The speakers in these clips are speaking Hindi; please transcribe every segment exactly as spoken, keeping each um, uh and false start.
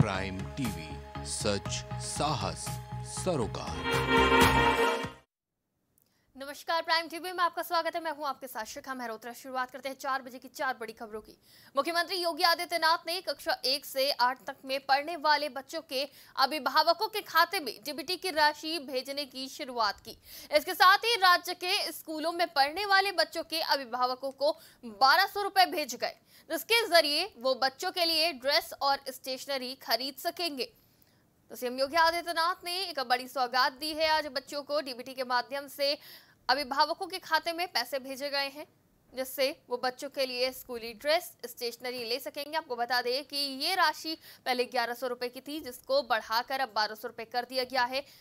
प्राइम टीवी, सच साहस सरोकार। नमस्कार, प्राइम टीवी में आपका स्वागत है। मैं हूं आपके साथ शिखा मेहरोत्रा। शुरुआत करते हैं चार बजे की चार बड़ी खबरों की। मुख्यमंत्री योगी आदित्यनाथ ने कक्षा एक से आठ तक में पढ़ने वाले बच्चों के अभिभावकों के खाते में डीबीटी की राशि भेजने की शुरुआत की। इसके साथ ही राज्य के स्कूलों में पढ़ने वाले बच्चों के अभिभावकों को बारह सौ रुपए भेज गए, जिसके जरिए वो बच्चों के लिए ड्रेस और स्टेशनरी खरीद सकेंगे। तो सीएम योगी आदित्यनाथ ने एक बड़ी सौगात दी है। आज बच्चों को डीबीटी के माध्यम से अभिभावकों के खाते में पैसे भेजे गए हैं, जिससे वो बच्चों के लिए स्कूली ड्रेस, स्टेशनरी ले सकेंगे। आपको बता दें कि ये राशि पहले ग्यारह सौ रुपए की थी, जिसको बढ़ाकर अब बारह सौ रुपए कर दिया गया है।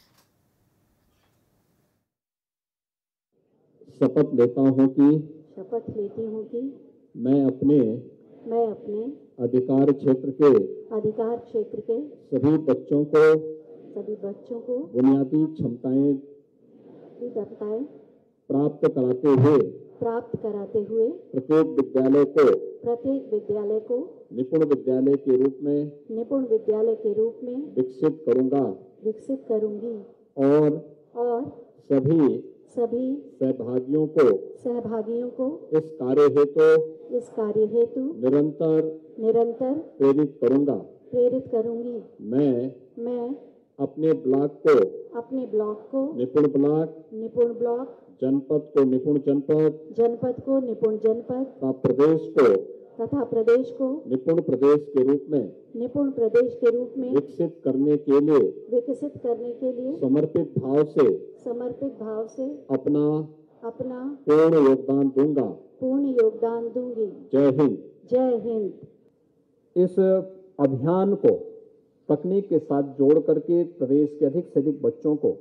शपथ लेता हूं कि शपथ लेती हूं कि मैं अपने मैं अपने अधिकार क्षेत्र के अधिकार क्षेत्र के सभी बच्चों को सभी बच्चों को बुनियादी क्षमताएं दत्ताएं प्राप्त कराते हुए प्राप्त कराते हुए प्रत्येक विद्यालय को प्रत्येक विद्यालय को निपुण विद्यालय के रूप में निपुण विद्यालय के रूप में विकसित करूंगा विकसित करूंगी और और सभी सभी सहभागियों को सहभागियों को इस कार्य हेतु इस कार्य हेतु निरंतर निरंतर प्रेरित करूंगा। प्रेरित करूंगी। मैं मैं अपने ब्लॉक को अपने ब्लॉक को निपुण ब्लॉक, निपुण ब्लॉक, जनपद को निपुण जनपद, जनपद को निपुण जनपद तथा प्रदेश को तथा प्रदेश को निपुण प्रदेश के रूप में निपुण प्रदेश के रूप में विकसित करने के लिए विकसित करने के लिए समर्पित भाव से समर्पित भाव से अपना अपना पूर्ण योगदान दूंगा। पूर्ण योगदान दूंगी। जय हिंद। जय हिंद। इस अभियान को तकनीक के साथ जोड़ करके प्रदेश के अधिक से अधिक बच्चों को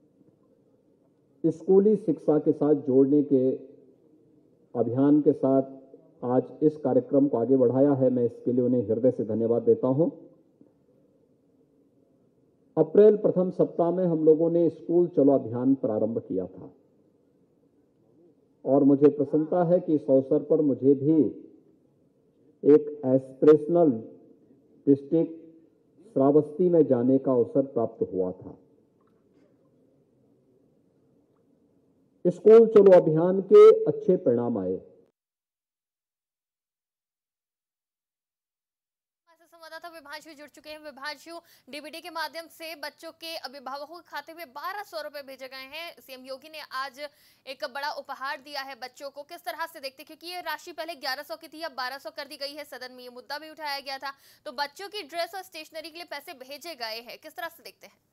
स्कूली शिक्षा के साथ जोड़ने के अभियान के साथ आज इस कार्यक्रम को आगे बढ़ाया है। मैं इसके लिए उन्हें हृदय से धन्यवाद देता हूं। अप्रैल प्रथम सप्ताह में हम लोगों ने स्कूल चलो अभियान प्रारंभ किया था और मुझे प्रसन्नता है कि इस अवसर पर मुझे भी एक एस्पिरेशनल डिस्ट्रिक्ट श्रावस्ती में जाने का अवसर प्राप्त हुआ था। स्कूल चलो अभियान के अच्छे परिणाम आए। संवाददाता विभांशु जुड़ चुके हैं। विभांशु, डीबीटी के माध्यम से बच्चों के अभिभावकों के खाते में बारह सौ रुपए भेजे गए हैं। सीएम योगी ने आज एक बड़ा उपहार दिया है बच्चों को। किस तरह से देखते हैं, क्योंकि ये राशि पहले ग्यारह सौ की थी, अब बारह सौ कर दी गई है। सदन में ये मुद्दा भी उठाया गया था। तो बच्चों की ड्रेस और स्टेशनरी के लिए पैसे भेजे गए हैं, किस तरह से देखते हैं?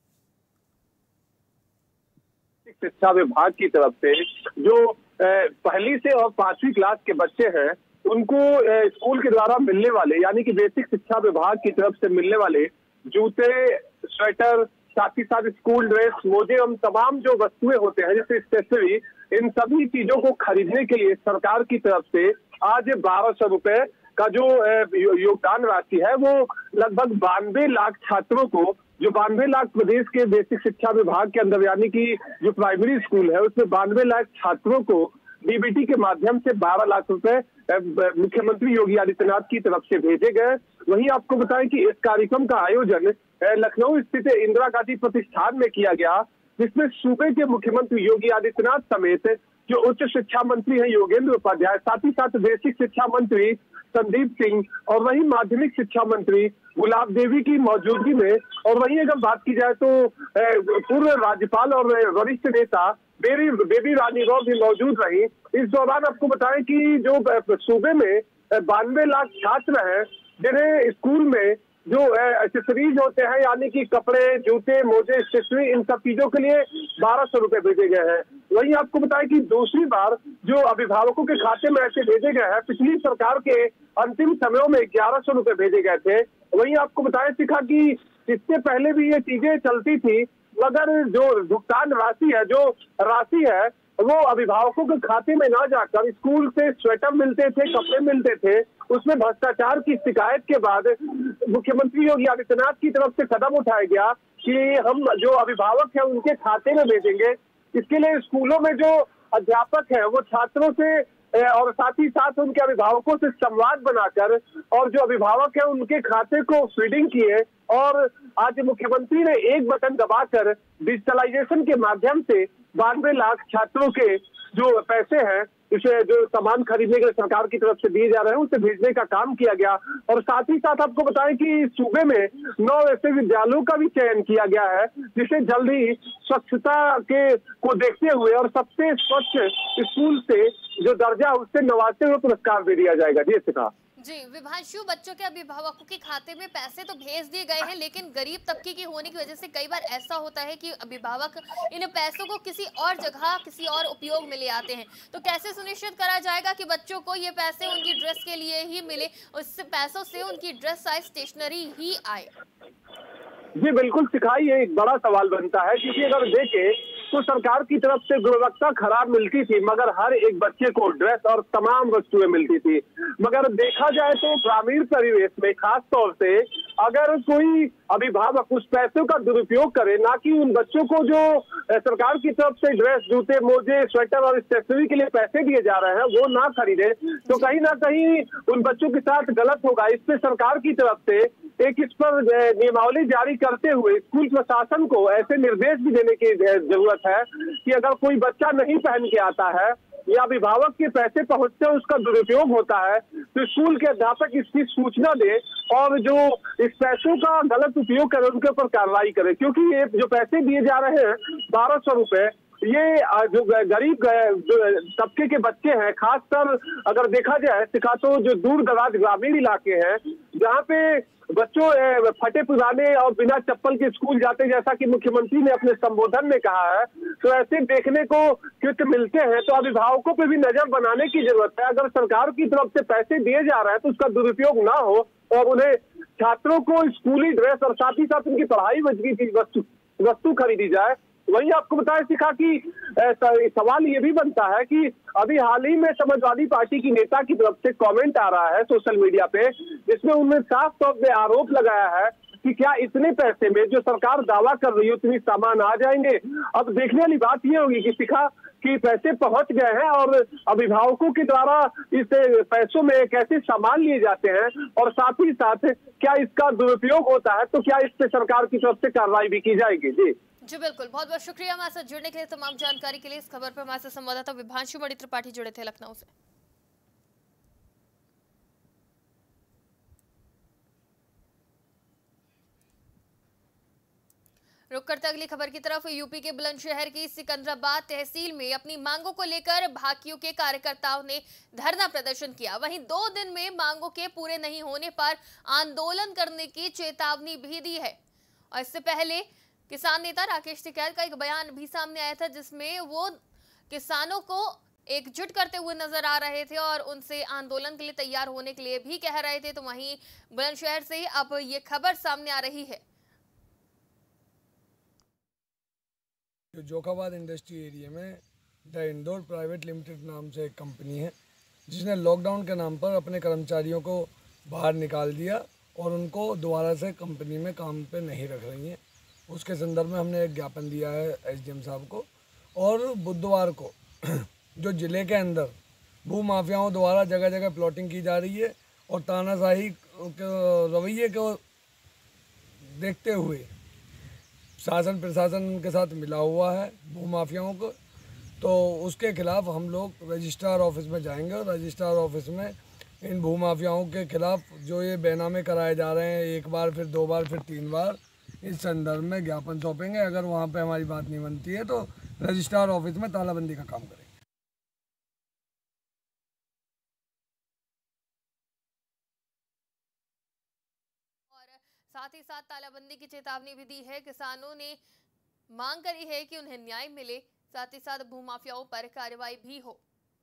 शिक्षा विभाग की तरफ से जो पहली से और पांचवी क्लास के बच्चे हैं उनको स्कूल के द्वारा मिलने वाले, यानी कि बेसिक शिक्षा विभाग की तरफ से मिलने वाले जूते, स्वेटर, साथ ही साथ स्कूल ड्रेस, मोजे एवं तमाम जो वस्तुएं होते हैं जैसे स्टेशनरी, इन सभी चीजों को खरीदने के लिए सरकार की तरफ से आज बारह सौ रुपए का जो योगदान राशि है वो लगभग बानवे लाख छात्रों को, जो बानवे लाख प्रदेश के बेसिक शिक्षा विभाग के अंदर यानी कि जो प्राइमरी स्कूल है उसमें बानवे लाख छात्रों को डीबीटी के माध्यम से बारह लाख रुपए मुख्यमंत्री योगी आदित्यनाथ की तरफ से भेजे गए। वहीं आपको बताएं कि इस कार्यक्रम का आयोजन लखनऊ स्थित इंदिरा गांधी प्रतिष्ठान में किया गया, जिसमें सूबे के मुख्यमंत्री योगी आदित्यनाथ समेत जो उच्च शिक्षा मंत्री हैं योगेंद्र उपाध्याय, साथ ही साथ बेसिक शिक्षा मंत्री संदीप सिंह और वहीं माध्यमिक शिक्षा मंत्री गुलाब देवी की मौजूदगी में, और वहीं अगर बात की जाए तो पूर्व राज्यपाल और वरिष्ठ नेता बेबी बेबी रानी राव भी मौजूद रही। इस दौरान आपको बताएं कि जो सूबे में बानवे लाख छात्र हैं जिन्हें स्कूल में जो एक्सेसरीज होते हैं यानी कि कपड़े, जूते, मोजे, स्टेशनरी, इन सब चीजों के लिए बारह सौ रुपए भेजे गए हैं। वहीं आपको बताएं कि दूसरी बार जो अभिभावकों के खाते में ऐसे भेजे गए हैं, पिछली सरकार के अंतिम समयों में ग्यारह सौ रुपए भेजे गए थे। वहीं आपको बताया सिखा कि इससे पहले भी ये चीजें चलती थी, मगर जो भुगतान राशि है, जो राशि है वो अभिभावकों के खाते में ना जाकर स्कूल से स्वेटर मिलते थे, कपड़े मिलते थे, उसमें भ्रष्टाचार की शिकायत के बाद मुख्यमंत्री योगी आदित्यनाथ की तरफ से कदम उठाया गया कि हम जो अभिभावक हैं उनके खाते में भेजेंगे। इसके लिए स्कूलों में जो अध्यापक हैं वो छात्रों से और साथ ही साथ उनके अभिभावकों से संवाद बनाकर और जो अभिभावक है उनके खाते को फीडिंग किए और आज मुख्यमंत्री ने एक बटन दबाकर डिजिटलाइजेशन के माध्यम से बानवे लाख छात्रों के जो पैसे हैं इसे जो सामान खरीदने के लिए सरकार की तरफ से दिए जा रहे हैं उसे भेजने का काम किया गया। और साथ ही साथ आपको बताएं कि सूबे में नौ ऐसे विद्यालयों का भी चयन किया गया है जिसे जल्द ही स्वच्छता के को देखते हुए और सबसे स्वच्छ स्कूल से जो दर्जा उससे नवाजते हुए पुरस्कार दे दिया जाएगा। जी सिखा जी विभांशु, बच्चों के अभिभावकों के खाते में पैसे तो भेज दिए गए हैं, लेकिन गरीब तबके की होने की वजह से कई बार ऐसा होता है कि अभिभावक इन पैसों को किसी और जगह किसी और उपयोग में ले आते हैं। तो कैसे सुनिश्चित करा जाएगा कि बच्चों को ये पैसे उनकी ड्रेस के लिए ही मिले, उससे पैसों से उनकी ड्रेस साइज स्टेशनरी ही आए? जी बिल्कुल सिखाई, ये एक बड़ा सवाल बनता है क्योंकि अगर देखें तो सरकार की तरफ से गुणवत्ता खराब मिलती थी मगर हर एक बच्चे को ड्रेस और तमाम वस्तुएं मिलती थी। मगर देखा जाए तो ग्रामीण परिवेश में खास तौर से अगर कोई अभिभावक उस पैसों का दुरुपयोग करे, ना कि उन बच्चों को जो सरकार की तरफ से ड्रेस, जूते, मोजे, स्वेटर और स्टेशनरी के लिए पैसे दिए जा रहे हैं वो ना खरीदे तो कहीं ना कहीं उन बच्चों के साथ गलत होगा। इस पे सरकार की तरफ से एक इस पर नियमावली जारी करते हुए स्कूल प्रशासन को ऐसे निर्देश भी देने की जरूरत है कि अगर कोई बच्चा नहीं पहन के आता है या अभिभावक के पैसे पहुंचते हैं उसका दुरुपयोग होता है तो स्कूल के अध्यापक इसकी सूचना दे और जो इस पैसों का गलत उपयोग करे उनके ऊपर कार्रवाई करे। क्योंकि ये जो पैसे दिए जा रहे हैं बारह सौ रुपए, ये जो गरीब तबके के बच्चे हैं, खासकर अगर देखा जाए सिखा तो जो दूर दराज ग्रामीण इलाके हैं जहाँ पे बच्चों फटे पुराने और बिना चप्पल के स्कूल जाते, जैसा कि मुख्यमंत्री ने अपने संबोधन में कहा है, तो ऐसे देखने को कृत्य मिलते हैं। तो अभिभावकों पे भी नजर बनाने की जरूरत है। अगर सरकार की तरफ से पैसे दिए जा रहे हैं तो उसका दुरुपयोग ना हो और उन्हें छात्रों को स्कूली ड्रेस और साथ ही साथ उनकी पढ़ाई बची थी वस्तु वस्तु खरीदी जाए। वहीं आपको बताया सिखा कि सवाल ये भी बनता है कि अभी हाल ही में समाजवादी पार्टी की नेता की तरफ से कमेंट आ रहा है सोशल मीडिया पे जिसमें उन्होंने साफ तौर पे आरोप लगाया है कि क्या इतने पैसे में जो सरकार दावा कर रही है उतनी सामान आ जाएंगे। अब देखने वाली बात ये होगी कि सिखा कि पैसे पहुंच गए हैं और अभिभावकों के द्वारा इस पैसों में कैसे सामान लिए जाते हैं और साथ ही साथ क्या इसका दुरुपयोग होता है तो क्या इस पे सरकार की तरफ से कार्रवाई भी की जाएगी। जी जी बिल्कुल, बहुत बहुत शुक्रिया हमारे साथ जुड़ने के लिए, तमाम जानकारी के लिए। इस खबर पर हमारे साथ संवाददाता विभांशु मणि त्रिपाठी जुड़े थे लखनऊ से। रुक करते अगली खबर की तरफ। यूपी के बुलंदशहर की सिकंदराबाद तहसील में अपनी मांगों को लेकर भाकियों के कार्यकर्ताओं ने धरना प्रदर्शन किया। वहीं दो दिन में मांगों के पूरे नहीं होने पर आंदोलन करने की चेतावनी भी दी है। और इससे पहले किसान नेता राकेश टिकैत का एक बयान भी सामने आया था जिसमें वो किसानों को एकजुट करते हुए नजर आ रहे थे और उनसे आंदोलन के लिए तैयार होने के लिए भी कह रहे थे। तो वहीं बुलंदशहर से अब ये खबर सामने आ रही है। जो जोखाबाद इंडस्ट्री एरिया में द इंदौर प्राइवेट लिमिटेड नाम से एक कंपनी है जिसने लॉकडाउन के नाम पर अपने कर्मचारियों को बाहर निकाल दिया और उनको दोबारा से कंपनी में काम पे नहीं रख रही हैं। उसके संदर्भ में हमने एक ज्ञापन दिया है एसडीएम साहब को। और बुधवार को जो ज़िले के अंदर भू माफियाओं द्वारा जगह जगह प्लॉटिंग की जा रही है और तानाशाही के रवैये को देखते हुए शासन प्रशासन के साथ मिला हुआ है भू माफियाओं को, तो उसके खिलाफ हम लोग रजिस्ट्रार ऑफिस में जाएंगे और रजिस्ट्रार ऑफिस में इन भू माफियाओं के खिलाफ जो ये बैनामे कराए जा रहे हैं, एक बार फिर दो बार फिर तीन बार, इस संदर्भ में ज्ञापन सौंपेंगे। अगर वहाँ पे हमारी बात नहीं बनती है तो रजिस्ट्रार ऑफिस में तालाबंदी का काम करेंगे। साथ ही साथ तालाबंदी की चेतावनी भी दी है। किसानों ने मांग करी है कि उन्हें न्याय मिले, साथ ही साथ भूमाफियाओं पर कार्रवाई भी हो।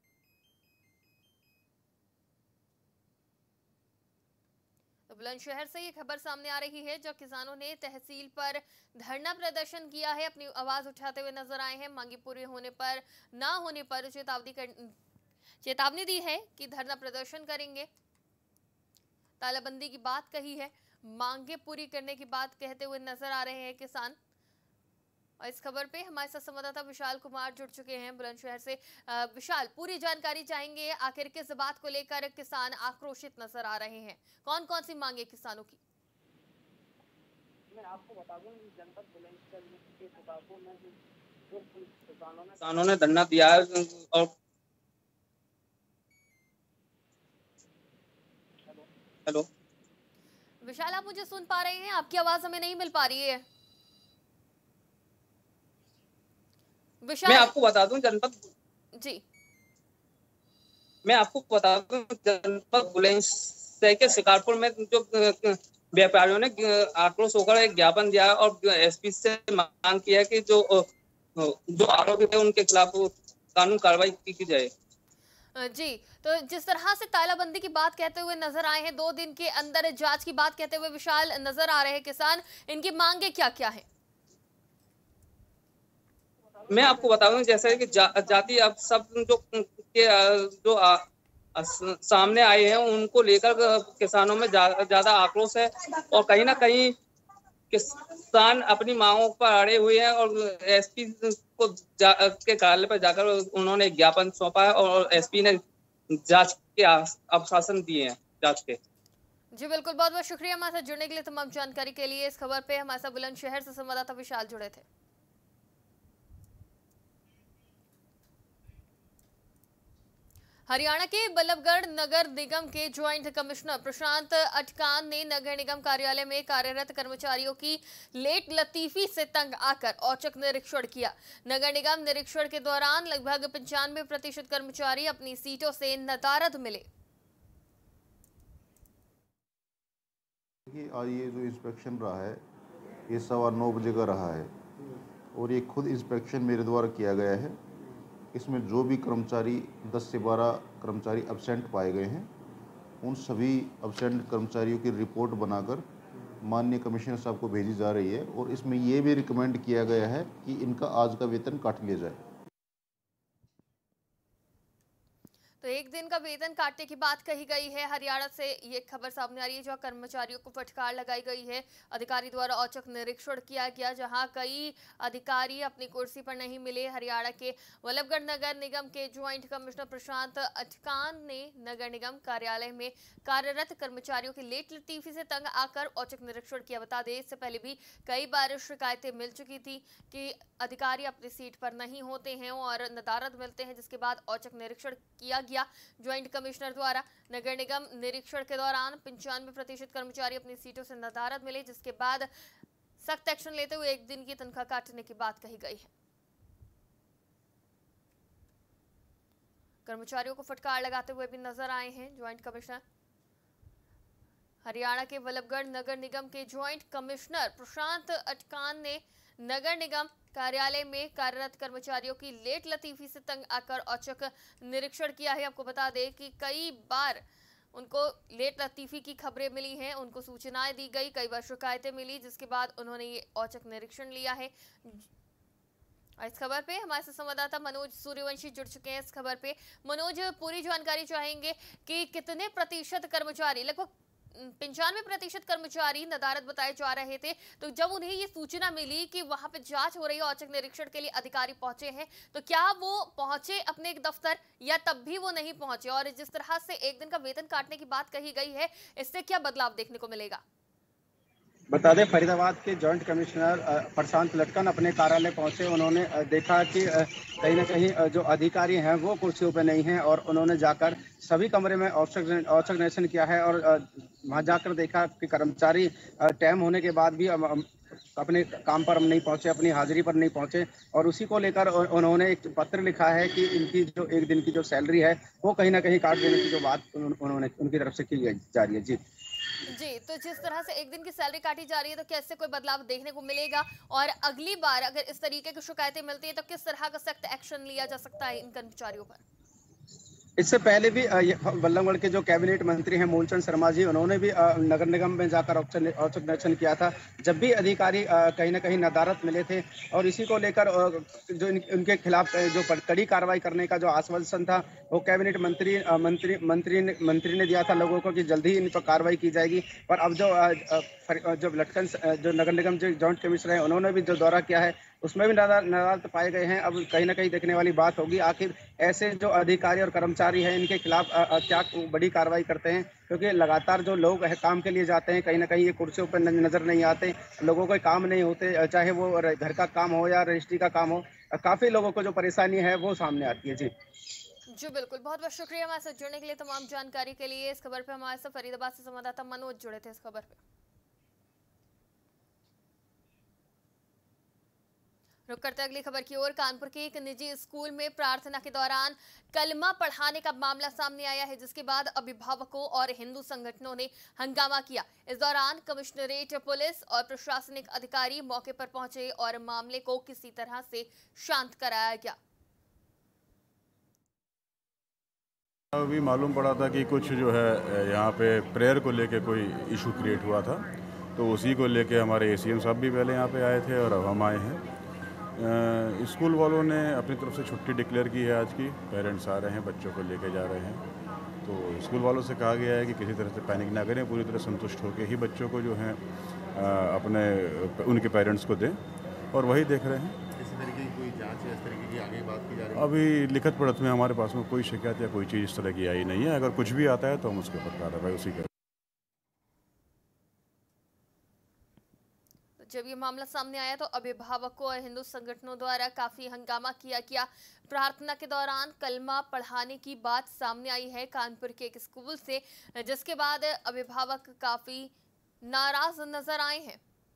तो बुलंदशहर से ये खबर सामने आ रही है जब किसानों ने तहसील पर धरना प्रदर्शन किया है, अपनी आवाज उठाते हुए नजर आए हैं। मांगे पूरी होने पर ना होने पर चेतावनी कर चेतावनी दी है कि धरना प्रदर्शन करेंगे। तालाबंदी की बात कही है, मांगे पूरी करने की बात कहते हुए नजर आ रहे हैं किसान। और इस खबर पे हमारे साथ संवाददाता विशाल कुमार जुड़ चुके हैं बुलंदशहर से। विशाल, पूरी जानकारी चाहेंगे, आखिर किस बात को लेकर किसान आक्रोशित नजर आ रहे हैं, कौन कौन सी मांगे किसानों की? मैं आपको बता दूं, जनपद बुलंदशहर के किसानों में किसानों ने किसानों ने धरना दिया है और हेलो विशाल, आप मुझे सुन पा रहे हैं? आपकी आवाज हमें नहीं मिल पा रही है विशाल। मैं आपको बता दूं जनपद जी मैं आपको बता दूं जनपद बुलंदशहर के शिकारपुर में जो व्यापारियों ने आक्रोश होकर एक ज्ञापन दिया और एसपी से मांग की है कि जो जो आरोपी है उनके खिलाफ कानून कार्रवाई की जाए। जी, तो जिस तरह से तालाबंदी की बात कहते हुए नजर आए हैं, दो दिन के अंदर जांच की बात कहते हुए विशाल नजर आ रहे हैं किसान, इनकी मांगे क्या क्या है? मैं आपको बता दूं जैसे कि जा, जाति अब सब जो के जो आ, आ, सामने आए हैं उनको लेकर किसानों में ज्यादा जा, आक्रोश है और कहीं ना कहीं किसान अपनी मांगों पर अड़े हुए हैं और एसपी को के कार्यालय पर जाकर उन्होंने ज्ञापन सौंपा है और एसपी ने जांच के आश्वासन दिए हैं जांच के। जी बिल्कुल, बहुत बहुत शुक्रिया हमारे साथ जुड़ने के लिए, तमाम जानकारी के लिए। इस खबर पे हमारे साथ बुलंदशहर से संवाददाता विशाल जुड़े थे। हरियाणा के बल्लभगढ़ नगर निगम के ज्वाइंट कमिश्नर प्रशांत अटकान ने नगर निगम कार्यालय में कार्यरत कर्मचारियों की लेट लतीफी से तंग आकर औचक निरीक्षण किया। नगर निगम निरीक्षण के दौरान लगभग पंचानवे प्रतिशत कर्मचारी अपनी सीटों से नदारद मिले। आज ये जो इंस्पेक्शन रहा है ये सवा नौ बजे का रहा है और ये खुद इंस्पेक्शन मेरे द्वारा किया गया है। इसमें जो भी कर्मचारी दस से बारह कर्मचारी एब्सेंट पाए गए हैं उन सभी एब्सेंट कर्मचारियों की रिपोर्ट बनाकर माननीय कमिश्नर साहब को भेजी जा रही है और इसमें ये भी रिकमेंड किया गया है कि इनका आज का वेतन काट लिया जाए। तो एक दिन का वेतन काटने की बात कही गई है। हरियाणा से ये खबर सामने आ रही है जहां कर्मचारियों को फटकार लगाई गई है। अधिकारी द्वारा औचक निरीक्षण किया गया जहां कई अधिकारी अपनी कुर्सी पर नहीं मिले। हरियाणा के बल्लभगढ़ नगर निगम के ज्वाइंट कमिश्नर प्रशांत अटकान ने नगर निगम कार्यालय में कार्यरत कर्मचारियों की लेट लतीफी से तंग आकर औचक निरीक्षण किया। बता दें, इससे पहले भी कई बार शिकायतें मिल चुकी थी कि अधिकारी अपनी सीट पर नहीं होते हैं और नदारद मिलते हैं, जिसके बाद औचक निरीक्षण किया गया ज्वाइंट कमिश्नर द्वारा। नगर निगम निरीक्षण के दौरान पंचानवे प्रतिशत कर्मचारी अपनी सीटों से नदारद मिले, जिसके बाद सख्त एक्शन लेते हुए एक दिन की तनख्वाह काटने की बात कही गई है। कर्मचारियों को फटकार लगाते हुए भी नजर आए हैं ज्वाइंट कमिश्नर। हरियाणा के बल्लभगढ़ नगर निगम के ज्वाइंट कमिश्नर प्रशांत अटकान ने नगर निगम कार्यालय में कार्यरत कर्मचारियों की लेट लतीफी से तंग आकर औचक निरीक्षण किया है। आपको बता दें कि कई बार उनको लेट लतीफी की खबरें मिली हैं, उनको सूचनाएं दी गई, कई बार शिकायतें मिली, जिसके बाद उन्होंने ये औचक निरीक्षण लिया है। इस खबर पे हमारे साथ संवाददाता मनोज सूर्यवंशी जुड़ चुके हैं। इस खबर पे मनोज, पूरी जानकारी चाहेंगे कि कितने प्रतिशत कर्मचारी, लगभग पंचानवे प्रतिशत कर्मचारी नदारद बताए जा रहे थे, तो जब उन्हें ये सूचना मिली कि वहां पे जांच हो रही है, औचक निरीक्षण के लिए अधिकारी पहुंचे हैं, तो क्या वो पहुंचे अपने एक दफ्तर या तब भी वो नहीं पहुंचे? और जिस तरह से एक दिन का वेतन काटने की बात कही गई है, इससे क्या बदलाव देखने को मिलेगा? बता दें, फरीदाबाद के जॉइंट कमिश्नर प्रशांत लटकन अपने कार्यालय पहुंचे। उन्होंने देखा कि कहीं ना कहीं जो अधिकारी हैं वो कुर्सियों पर नहीं हैं और उन्होंने जाकर सभी कमरे में औचक औचक निरीक्षण किया है और वहां जाकर देखा कि कर्मचारी टाइम होने के बाद भी अपने काम पर नहीं पहुंचे, अपनी हाजिरी पर नहीं पहुंचे और उसी को लेकर उन्होंने एक पत्र लिखा है कि इनकी जो एक दिन की जो सैलरी है वो कहीं ना कहीं काट देने की जो बात उन्होंने उनकी तरफ से की जा रही है। जी जी, तो जिस तरह से एक दिन की सैलरी काटी जा रही है, तो क्या इससे कोई बदलाव देखने को मिलेगा? और अगली बार अगर इस तरीके की शिकायतें मिलती है तो किस तरह का सख्त एक्शन लिया जा सकता है इन कर्मचारियों पर? इससे पहले भी बल्लभगढ़ के जो कैबिनेट मंत्री हैं मूलचंद शर्मा जी, उन्होंने भी नगर निगम में जाकर औचक निरीक्षण किया था जब भी अधिकारी कहीं ना कहीं नदारद मिले थे और इसी को लेकर जो उनके खिलाफ जो कड़ी कार्रवाई करने का जो आश्वासन था वो कैबिनेट मंत्री मंत्री मंत्री ने मंत्री ने दिया था लोगों को कि जल्दी ही इन पर कार्रवाई की जाएगी। पर अब जो जो लटकन जो नगर निगम जो जॉइंट कमिश्नर हैं उन्होंने भी जो दौरा किया है उसमें भी नाराज पाए गए हैं। अब कहीं ना कहीं देखने वाली बात होगी आखिर ऐसे जो अधिकारी और कर्मचारी हैं इनके खिलाफ क्या बड़ी कार्रवाई करते हैं, क्योंकि लगातार जो लोग है काम के लिए जाते हैं कहीं ना कहीं ये कुर्सियों पर नजर नहीं आते, लोगों को काम नहीं होते, चाहे वो घर का काम हो या रजिस्ट्री का काम हो, काफी लोगों को जो परेशानी है वो सामने आती है। जी जी बिल्कुल, बहुत बहुत शुक्रिया हमारे साथ जुड़ने के लिए, तमाम जानकारी के लिए। इस खबर पे हमारे साथ फरीदाबाद से संवाददाता मनोज जुड़े थे इस खबर पे। रुक करते अगली खबर की ओर। कानपुर के एक निजी स्कूल में प्रार्थना के दौरान कलमा पढ़ाने का मामला सामने आया है, जिसके बाद अभिभावकों और हिंदू संगठनों ने हंगामा किया। इस दौरान कमिश्नरेट पुलिस और प्रशासनिक अधिकारी मौके पर पहुंचे और मामले को किसी तरह से शांत कराया गया। अभी मालूम पड़ा था कि कुछ जो है यहाँ पे प्रेयर को लेके कोई इशू क्रिएट हुआ था, तो उसी को लेके हमारे एसीएम साहब भी पहले यहाँ पे आए थे और अब हम आए हैं। स्कूल वालों ने अपनी तरफ से छुट्टी डिक्लेयर की है आज की, पेरेंट्स आ रहे हैं, बच्चों को लेके जा रहे हैं। तो स्कूल वालों से कहा गया है कि किसी तरह से पैनिक ना करें, पूरी तरह संतुष्ट होकर ही बच्चों को जो है अपने उनके पेरेंट्स को दें, और वही देख रहे हैं। किसी तरीके की कोई जांच या इस तरीके की आगे बात की जा रही है? अभी लिखित पढ़त में हमारे पास में कोई शिकायत या कोई चीज़ इस तरह की आई नहीं है। अगर कुछ भी आता है तो हम उसके ऊपर कार्रवाई उसी करें। जब ये मामला सामने आया तो अभिभावकों और हिंदू संगठनों द्वारा काफी हंगामा किया गया। प्रार्थना के दौरान कलमा पढ़ाने की बात सामने आई है कानपुर के एक स्कूल से, जिसके बाद अभिभावक काफी नाराज नजर आए हैं।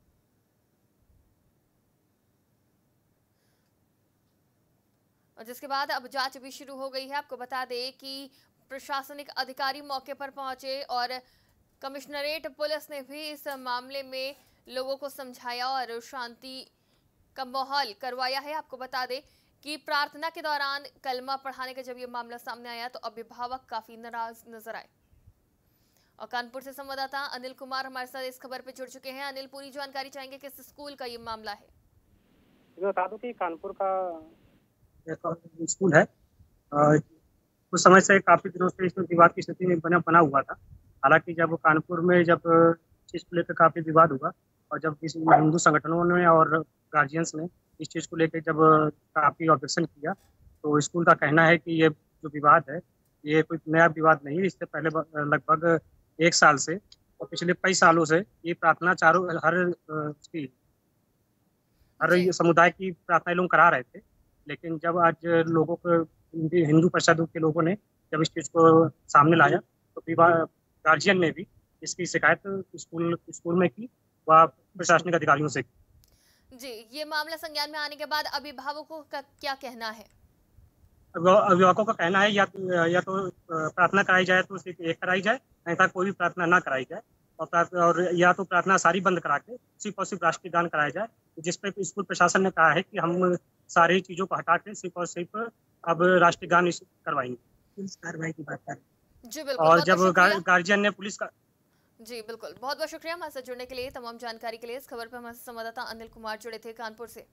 और जिसके बाद अब जांच भी शुरू हो गई है। आपको बता दें कि प्रशासनिक अधिकारी मौके पर पहुंचे और कमिश्नरेट पुलिस ने भी इस मामले में लोगों को समझाया और शांति का माहौल करवाया है। आपको बता दें कि प्रार्थना के दौरान कलमा पढ़ाने का जब ये मामला सामने आया तो अभिभावक काफी नाराज नजर आए। और कानपुर से संवाददाता अनिल कुमार हमारे साथ इस खबर पे जुड़ चुके हैं। अनिल, पूरी जानकारी चाहेंगे किस स्कूल का ये मामला है? बता दूं कि कानपुर का स्कूल है, कुछ समय से काफी दिनों से इसमें विवाद की स्थिति में बना बना हुआ था। हालांकि जब कानपुर में जब चीज को लेकर काफी विवाद हुआ और जब किसी हिंदू संगठनों ने और गार्जियंस ने इस चीज को लेकर जब काफी ऑब्जेक्शन किया, तो स्कूल का कहना है कि ये जो विवाद है ये कोई नया विवाद नहीं है। इससे पहले लगभग एक साल से और पिछले कई सालों से ये प्रार्थना चारों हर उसकी हर समुदाय की प्रार्थना लोग करा रहे थे, लेकिन जब आज लोगों को हिंदू परिषद के लोगों ने जब इस चीज को सामने लाया तो गार्जियन ने भी इसकी शिकायत स्कूल स्कूल में की व प्रशासनिक अधिकारियों से की। जी, ये मामला संज्ञान में आने के बाद अभिभावकों का क्या कहना है? अभिभावकों का कहना है या या तो प्रार्थना कराई जाए तो सिर्फ एक कराई जाए, नहीं तो कोई भी प्रार्थना ना कराई जाए, और और या तो प्रार्थना सारी बंद करा के सिर्फ और सिर्फ राष्ट्रीय गान कराया जाए, जिस पे स्कूल प्रशासन ने कहा है कि हम सारी चीजों को हटा के सिर्फ और सिर्फ अब राष्ट्रीय गान करवाएंगे। पुलिस कार्रवाई की बात करें जी बिल्कुल, और जब गार्जियन ने पुलिस का जी बिल्कुल, बहुत बहुत शुक्रिया हमारे साथ जुड़ने के लिए, तमाम जानकारी के लिए। इस खबर पर हमारे संवाददाता अनिल कुमार जुड़े थे कानपुर से।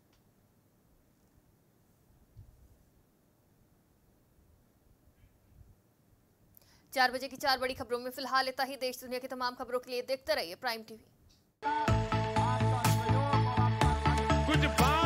चार बजे की चार बड़ी खबरों में फिलहाल इतना ही। देश दुनिया की तमाम खबरों के लिए देखते रहिए प्राइम टीवी। कुछ